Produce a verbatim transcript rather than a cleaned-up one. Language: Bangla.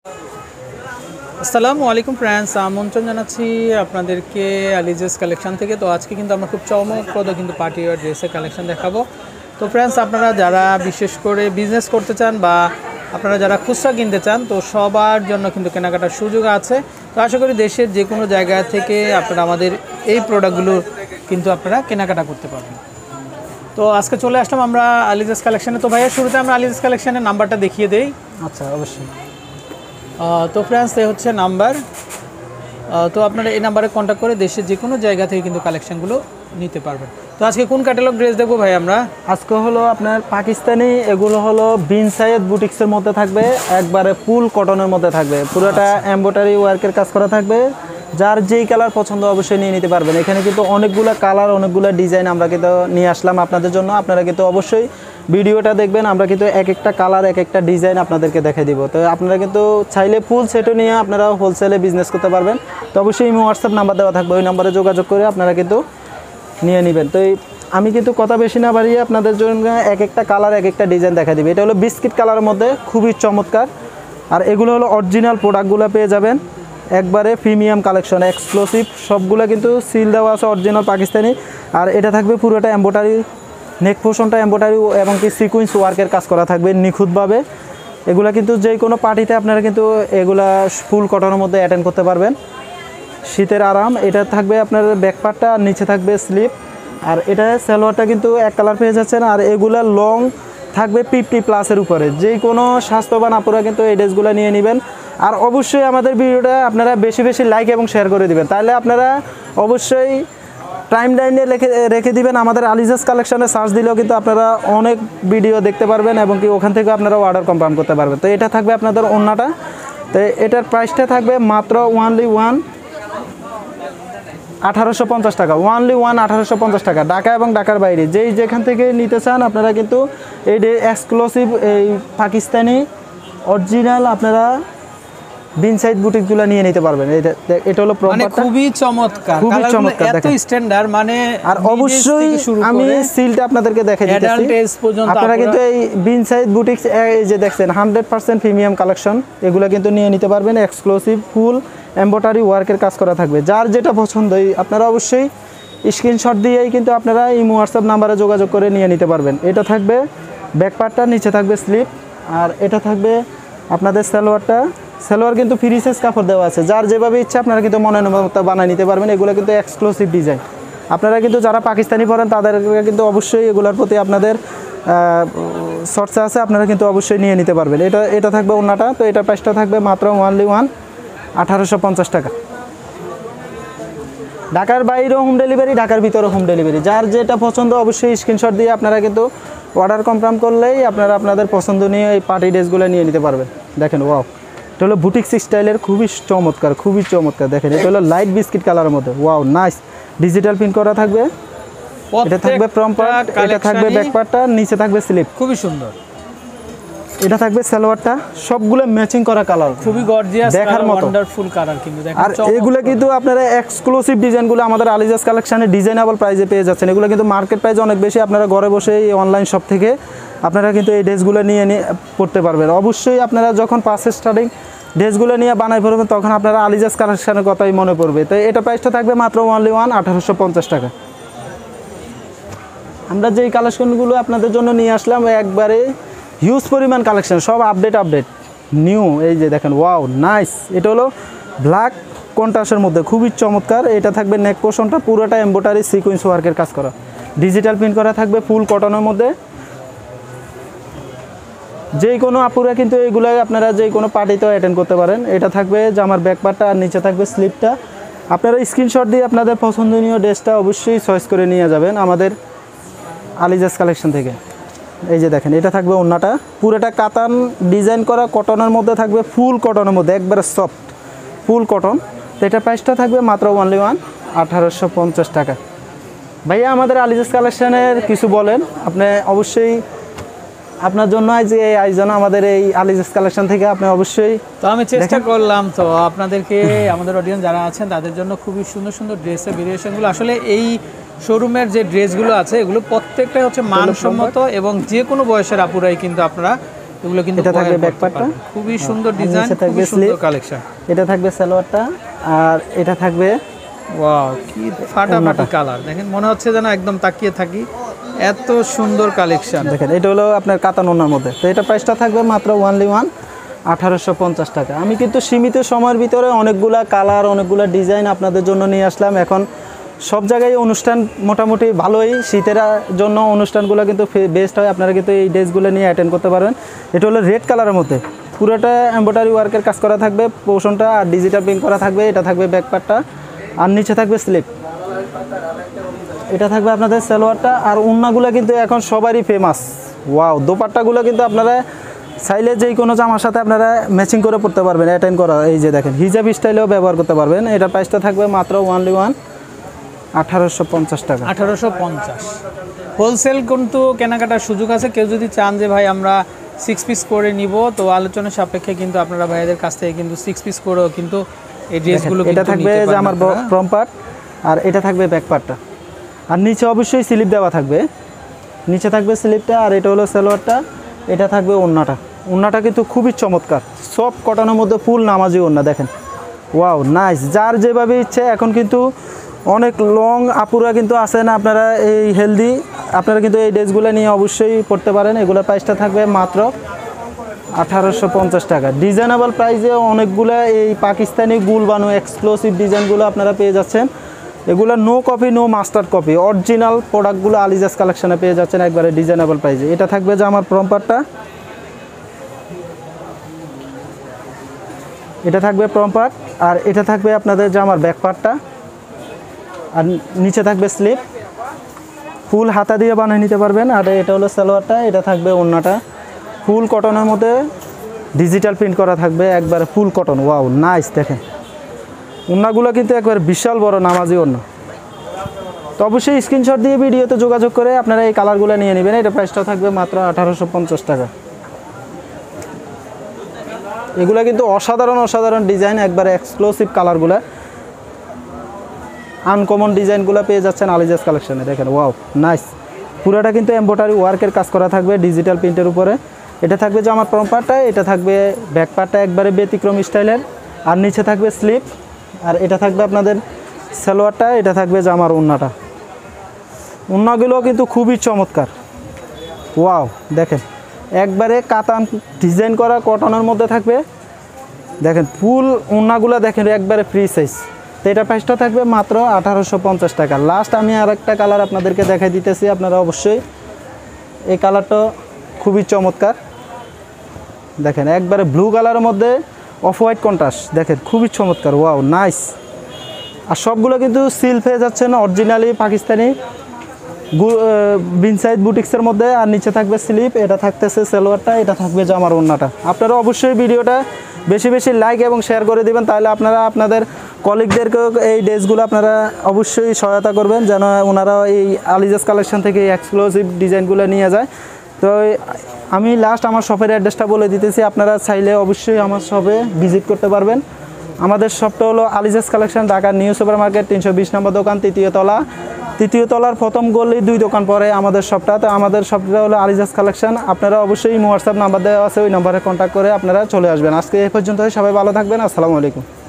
আসসালামু আলাইকুম ফ্রেন্ডস, আমন্ত্রণ জানাচ্ছি আপনাদেরকে আলিজেস কালেকশন থেকে। তো আজকে কিন্তু আমরা খুব চমকপ্রদ কিন্তু পার্টি ওয়্যার ড্রেসের কালেকশন দেখাবো। তো ফ্রেন্ডস, আপনারা যারা বিশেষ করে বিজনেস করতে চান বা আপনারা যারা খুচরা কিনতে চান, তো সবার জন্য কিন্তু কেনাকাটার সুযোগ আছে। তো আশা করি দেশের যে কোনো জায়গা থেকে আপনারা আমাদের এই প্রোডাক্টগুলো কিন্তু আপনারা কেনাকাটা করতে পারবেন। তো আজকে চলে আসলাম আমরা আলিজেস কালেকশানে। তো ভাইয়া, শুরুতে আমরা আলিজেস কালেকশানের নাম্বারটা দেখিয়ে দেই। আচ্ছা, অবশ্যই। তো ফ্রেন্ডস, এই হচ্ছে নাম্বার। তো আপনারা এই নাম্বারে কন্ট্যাক্ট করে দেশের যে কোনো জায়গা থেকে কিন্তু কালেকশানগুলো নিতে পারবেন। তো আজকে কোন ক্যাটালগ ড্রেস দেখবো ভাই আমরা? আজকে হলো আপনার পাকিস্তানি, এগুলো হলো বিন সাইয়েদ বুটিক্সের মধ্যে থাকবে, একবারে ফুল কটনের মধ্যে থাকবে, পুরোটা এমব্রয়ডারি ওয়ার্কের কাজ করা থাকবে। যার যেই কালার পছন্দ অবশ্যই নিয়ে নিতে পারবেন। এখানে কিন্তু অনেকগুলো কালার, অনেকগুলো ডিজাইন আমরা কিন্তু নিয়ে আসলাম আপনাদের জন্য। আপনারা কিন্তু অবশ্যই ভিডিওটা দেখবেন। আমরা কিন্তু এক একটা কালার, এক একটা ডিজাইন আপনাদেরকে দেখে দিব। তো আপনারা কিন্তু চাইলে ফুল সেটও নিয়ে আপনারা হোলসেলে বিজনেস করতে পারবেন। তো অবশ্যই ইমো হোয়াটসঅ্যাপ নাম্বার দেওয়া থাকবে, ওই নাম্বারে যোগাযোগ করে আপনারা কিন্তু নিয়ে নেবেন। তো আমি কিন্তু কথা বেশি না বাড়িয়ে আপনাদের জন্য এক একটা কালার, এক একটা ডিজাইন দেখা দিবে। এটা হলো বিস্কিট কালারের মধ্যে, খুবই চমৎকার। আর এগুলো হলো অরিজিনাল প্রোডাক্টগুলো পেয়ে যাবেন, একবারে প্রিমিয়াম কালেকশন, এক্সক্লুসিভ। সবগুলো কিন্তু সিল দেওয়া আছে, অরিজিনাল পাকিস্তানি। আর এটা থাকবে পুরোটা এমব্রয়ডারি, নেক পোর্শনটা এমব্রয়ডারি এবং কি সিকুয়েন্স ওয়ার্কের কাজ করা থাকবে নিখুঁতভাবে। এগুলা কিন্তু যে কোনো পার্টিতে আপনারা কিন্তু এগুলা ফুল কটনের মধ্যে অ্যাটেন্ড করতে পারবেন। শীতের আরাম। এটা থাকবে আপনার ব্যাকপার্টটা, আর নিচে থাকবে স্লিপ। আর এটা সালোয়ারটা কিন্তু এক কালার পেয়ে যাচ্ছেন। আর এগুলা লং থাকবে ফিফটি প্লাসের উপরে। যে কোনো স্বাস্থ্যবান আপুরা কিন্তু এই ড্রেসগুলো নিয়ে নেবেন। আর অবশ্যই আমাদের ভিডিওটা আপনারা বেশি বেশি লাইক এবং শেয়ার করে দিবেন। তাহলে আপনারা অবশ্যই টাইম লাইনে রেখে রেখে দিবেন। আমাদের আলিজাস কালেকশনে সার্চ দিলেও কিন্তু আপনারা অনেক ভিডিও দেখতে পারবেন এবং কি ওখান থেকে আপনারা অর্ডার কনফার্ম করতে পারবেন। তো এটা থাকবে আপনাদের ওন্নাটা। তো এটার প্রাইসটা থাকবে মাত্র ওয়ানলি ওয়ান আঠারোশো পঞ্চাশ টাকা। ওয়ানলি ওয়ান আঠারোশো পঞ্চাশ টাকা। ঢাকা এবং ঢাকার বাইরে যেই যেখান থেকে নিতে চান আপনারা কিন্তু এই এক্সক্লুসিভ এই পাকিস্তানি অরিজিনাল আপনারা বিন সাইড বুটিকগুলো নিয়ে নিতে পারবেন। এটা এটা হলো প্রপারটা, খুবই চমৎকার, খুবই চমৎকার, এত স্ট্যান্ডার্ড। মানে আর অবশ্যই আমি সিলটা আপনাদেরকে দেখাই দিতেছি। আপনারা কিন্তু এই বিন সাইড বুটিক্স এই যে দেখছেন হান্ড্রেড পার্সেন্ট প্রিমিয়াম কালেকশন, এগুলো কিন্তু নিয়ে নিতে পারবেন। এক্সক্লুসিভ ফুল এমব্রয়ডারি ওয়ার্কের কাজ করা থাকবে। যার যেটা পছন্দ আপনারা অবশ্যই স্ক্রিনশট দিয়েই কিন্তু আপনারা ইমো হোয়াটসঅ্যাপ নাম্বারে যোগাযোগ করে নিয়ে নিতে পারবেন। এটা থাকবে ব্যাকপার্টটা, নিচে থাকবে স্লিপ। আর এটা থাকবে আপনাদের সালোয়ারটা। সালোয়ার কিন্তু ফ্রি সাইজ কাপড় দেওয়া আছে, যার যেভাবে ইচ্ছা আপনারা কিন্তু মনের মতো বানিয়ে নিতে পারবেন। এগুলো কিন্তু এক্সক্লুসিভ ডিজাইন। আপনারা কিন্তু যারা পাকিস্তানি পরেন তাদেরকে কিন্তু অবশ্যই এগুলোর প্রতি আপনাদের চর্চা আছে, আপনারা কিন্তু অবশ্যই নিয়ে নিতে পারবেন। এটা এটা থাকবে ওন্নাটা। তো এটা প্রাইসটা থাকবে মাত্র ওয়ানলি ওয়ান আঠারোশো পঞ্চাশ টাকা। ঢাকার বাইরেও হোম ডেলিভারি, ঢাকার ভিতরেও হোম ডেলিভারি। যার যেটা পছন্দ অবশ্যই স্ক্রিনশট দিয়ে আপনারা কিন্তু অর্ডার কনফার্ম করলেই আপনারা আপনাদের পছন্দ নিয়ে এই পার্টি ড্রেসগুলো নিয়ে নিতে পারবেন। দেখেন, ওয়াও, এটা হলো বুটিক্স স্টাইলের, খুবই চমৎকার, খুবই চমৎকার। দেখেন, এটা হলো লাইট বিস্কিট কালারের মধ্যে। Wow, nice. ডিজিটাল প্রিন্ট করা থাকবে। এটা থাকবে ফ্রন্ট পার্ট, এটা থাকবে ব্যাক পার্টটা, নিচে থাকবে স্লিপ। খুবই সুন্দর। এটা থাকবে সালোয়ারটা, সবগুলো ম্যাচিং করা কালার, খুবই গর্জিয়াস, দেখার মতো ওয়ান্ডারফুল কালার কিন্তু দেখেন। আর এগুলো কিন্তু আপনারা এক্সক্লুসিভ ডিজাইনগুলো আমাদের আলিজাস কালেকশনে ডিজাইনেবল প্রাইসে পেয়ে যাচ্ছেন। এগুলো কিন্তু মার্কেট প্রাইস অনেক বেশি। আপনারা ঘরে বসে এই অনলাইন শপ থেকে আপনারা কিন্তু এই ড্রেসগুলো নিয়ে নিয়ে পড়তে পারবেন। অবশ্যই আপনারা যখন পাঁচ স্টার্টিং ড্রেসগুলো নিয়ে বানাই পড়বেন তখন আপনারা আলিজাস কালেকশনের কথাই মনে পড়বে। তো এটা প্রাইসটা থাকবে মাত্র ওয়ানলি ওয়ান আঠারোশো পঞ্চাশ টাকা। আমরা যেই কালেকশনগুলো আপনাদের জন্য নিয়ে আসলাম একবারে হিউজ পরিমাণ কালেকশন, সব আপডেট আপডেট নিউ। এই যে দেখেন, ওয়াও, নাইস। এটা হলো ব্ল্যাক কন্ট্রাস্টের মধ্যে, খুবই চমৎকার। এটা থাকবে নেক পোর্শনটা পুরোটা এমব্রয়ডারি সিকোয়েন্স ওয়ার্কের কাজ করা, ডিজিটাল প্রিন্ট করা থাকবে, ফুল কটনের মধ্যে। যেই কোনো আপুরা কিন্তু এইগুলো আপনারা যেই কোনো পার্টিতেও অ্যাটেন্ড করতে পারেন। এটা থাকবে জামার ব্যাকপার্টটা, আর নিচে থাকবে স্লিপটা। আপনারা স্ক্রিনশট দিয়ে আপনাদের পছন্দনীয় ড্রেসটা অবশ্যই চয়েস করে নিয়ে যাবেন আমাদের আলিজাস কালেকশন থেকে। এই যে দেখেন, এটা থাকবে ওন্নাটা, পুরোটা কাতান ডিজাইন করা কটনের মধ্যে থাকবে, ফুল কটনের মধ্যে, একবারে সফট ফুল কটন। তো এটার প্রাইসটা থাকবে মাত্র ওয়ানলি ওয়ান আঠারোশো পঞ্চাশ টাকা। ভাইয়া, আমাদের আলিজাস কালেকশনের কিছু বলেন আপনি। অবশ্যই আপনার জন্য আজ এই আয়োজন আমাদের এই আলিজাস কালেকশন থেকে আপনি অবশ্যই। তো আমি চেষ্টা করলাম তো আপনাদেরকে, আমাদের অডিয়েন্স যারা আছেন তাদের জন্য খুবই সুন্দর সুন্দর ড্রেসের ভেরিয়েশনগুলো। আসলে এই শোরুমের যে ড্রেসগুলো আছে এগুলো প্রত্যেকটাই হচ্ছে মানসম্মত এবং যে কোনো বয়সের আপুরাই কিন্তু আপনারা এগুলো কিন্তু এটা থাকবে বয়ের ব্যাক করতে পার্টটা, পারবেন। খুবই সুন্দর ডিজাইন, নিচে থাকবে খুবই সুন্দর স্লিপ। কালেকশন। এটা থাকবে সালোয়ারটা, আর এটা থাকবে ওয়াও, কি ফাটাফাটি কালার, দেখেন মনে হচ্ছে যেন একদম তাকিয়ে থাকি, এত সুন্দর কালেকশন। দেখেন এটা হলো আপনার কাতান ওনার মধ্যে। তো এটা প্রাইসটা থাকবে মাত্র ওয়ানলি ওয়ান আঠারোশো পঞ্চাশ টাকা। আমি কিন্তু সীমিত সময়ের ভিতরে অনেকগুলা কালার, অনেকগুলা ডিজাইন আপনাদের জন্য নিয়ে আসলাম। এখন সব জায়গায় অনুষ্ঠান মোটামুটি ভালোই, শীতের জন্য অনুষ্ঠানগুলো কিন্তু বেস্ট হয়। আপনারা কিন্তু এই ড্রেসগুলো নিয়ে অ্যাটেন্ড করতে পারবেন। এটা হলো রেড কালারের মধ্যে, পুরোটা এমব্রয়ডারি ওয়ার্কের কাজ করা থাকবে, পোর্শনটা আর ডিজিটাল প্রিন্ট করা থাকবে। এটা থাকবে ব্যাক পার্টটা, আর নিচে থাকবে স্লিপ। এটা থাকবে আপনাদের সালোয়ারটা, আর ওড়নাগুলো কিন্তু এখন সবারই ফেমাস। ওয়াও, দোপাট্টাগুলো কিন্তু আপনারা চাইলে যেই কোনো জামার সাথে আপনারা ম্যাচিং করে পড়তে পারবেন, অ্যাটেন্ড করা। এই যে দেখেন হিজাব স্টাইলেও ব্যবহার করতে পারবেন। এটা প্রাইসটা থাকবে মাত্র ওয়ানলি ওয়ান আঠারোশো পঞ্চাশ টাকা। আঠারোশো পঞ্চাশ। হোলসেল কিন্তু কেনাকাটার সুযোগ আছে। কেউ যদি চান যে ভাই আমরা সিক্স পিস করে নিব, তো আলোচনা সাপেক্ষে কিন্তু আপনারা ভাইয়াদের কাছ থেকে কিন্তু সিক্স পিস করেও কিন্তু এই ড্রেসগুলো এটা থাকবে যে আমার ফ্রন্ট পার্ট, আর এটা থাকবে ব্যাক পার্টটা, আর নিচে অবশ্যই স্লিপ দেওয়া থাকবে। নিচে থাকবে স্লিপটা, আর এটা হলো সালোয়ারটা। এটা থাকবে ওড়নাটা। ওড়নাটা কিন্তু খুবই চমৎকার, সফট কটনের মধ্যে ফুল নামাজি ওড়না। দেখেন ওয়াও, নাইস। যার যেভাবে ইচ্ছে, এখন কিন্তু অনেক লং আপুরা কিন্তু আছেন আপনারা এই হেলদি, আপনারা কিন্তু এই ড্রেসগুলো নিয়ে অবশ্যই পড়তে পারেন। এগুলোর প্রাইসটা থাকবে মাত্র আঠারোশো পঞ্চাশ টাকা। ডিজাইনেবল প্রাইসে অনেকগুলো এই পাকিস্তানি গুল বানু এক্সক্লুসিভ ডিজাইনগুলো আপনারা পেয়ে যাচ্ছেন। এগুলো no copy, no master copy, original প্রোডাক্টগুলো আলিজাস কালেকশনে পেয়ে যাচ্ছেন একবারে ডিজাইনেবল প্রাইসে। এটা থাকবে যে আমার প্রম্পারটা, এটা থাকবে প্রম্পার্ট, আর এটা থাকবে আপনাদের যে আমার ব্যাক পার্টটা, আর নিচে থাকবে স্লিপ। ফুল হাতা দিয়ে বানিয়ে নিতে পারবেন। আর এটা হলো সালোয়ারটা, এটা থাকবে ওড়নাটা ফুল কটনের মধ্যে ডিজিটাল প্রিন্ট করা থাকবে, একবারে ফুল কটন। Wow, nice. দেখেন ওড়নাগুলো কিন্তু একবার বিশাল বড় নামাজি ওড়না। তো অবশ্যই স্ক্রিনশট দিয়ে ভিডিওতে যোগাযোগ করে আপনারা এই কালারগুলো নিয়ে নেবেন। এটা প্রাইসটা থাকবে মাত্র আঠারোশো পঞ্চাশ টাকা। এগুলো কিন্তু অসাধারণ অসাধারণ ডিজাইন, একবারে এক্সক্লুসিভ কালারগুলো, আনকমন ডিজাইনগুলো পেয়ে যাচ্ছেন আলিজাস কালেকশনে। দেখেন ওয়াও, নাইস। পুরোটা কিন্তু এমব্রয়ডারি ওয়ার্কের কাজ করা থাকবে ডিজিটাল প্রিন্টের উপরে। এটা থাকবে যে আমার ফ্রন্ট পার্টটা, এটা থাকবে ব্যাক পার্টটা, একবারে ব্যতিক্রম স্টাইলের, আর নিচে থাকবে স্লিপ। আর এটা থাকবে আপনাদের সালোয়ারটা, এটা থাকবে যে আমার ওড়নাটা। ওড়নাগুলো কিন্তু খুবই চমৎকার। ওয়াও, দেখেন একবারে কাতান ডিজাইন করা কটনের মধ্যে থাকবে। দেখেন ফুল ওড়নাগুলো দেখেন একবারে ফ্রি সাইজ। তো এটা প্রাইসটা থাকবে মাত্র আঠারোশো পঞ্চাশ টাকা। লাস্ট আমি আর একটা কালার আপনাদেরকে দেখাই দিতেছি, আপনারা অবশ্যই এই কালারটা খুবই চমৎকার। দেখেন একবারে ব্লু কালারের মধ্যে অফ হোয়াইট কন্ট্রাস্ট, দেখেন খুবই চমৎকার। Wow, nice. আর সবগুলো কিন্তু সিল পেয়ে যাচ্ছেন অরিজিনালি পাকিস্তানি বিনসাইড বুটিক্সের মধ্যে। আর নিচে থাকবে স্লিপ, এটা থাকতেছে সালোয়ারটা, এটা থাকবে যে আমার ওড়নাটা। আপনারা অবশ্যই ভিডিওটা বেশি বেশি লাইক এবং শেয়ার করে দিবেন, তাহলে আপনারা আপনাদের কলিগদেরকেও এই ড্রেসগুলো আপনারা অবশ্যই সহায়তা করবেন, যেন ওনারা এই আলিজাস কালেকশন থেকে এই এক্সক্লুসিভ ডিজাইনগুলো নিয়ে যায়। তো আমি লাস্ট আমার শপের অ্যাড্রেসটা বলে দিতেছি, আপনারা চাইলে অবশ্যই আমার শপে ভিজিট করতে পারবেন। আমাদের শপটা হলো আলিজাস কালেকশন, ঢাকার নিউ সুপার মার্কেট, তিনশো বিশ নম্বর দোকান, তৃতীয় তলা। তৃতীয় তলার প্রথম গলি দুই দোকান পরে আমাদের শপটা। তো আমাদের শপটা হলো আলিজাস কালেকশন। আপনারা অবশ্যই হোয়াটসঅ্যাপ নাম্বার দেওয়া আছে, ওই নাম্বারে কন্ট্যাক্ট করে আপনারা চলে আসবেন। আজকে এই পর্যন্ত, সবাই ভালো থাকবেন। আসসালামু আলাইকুম।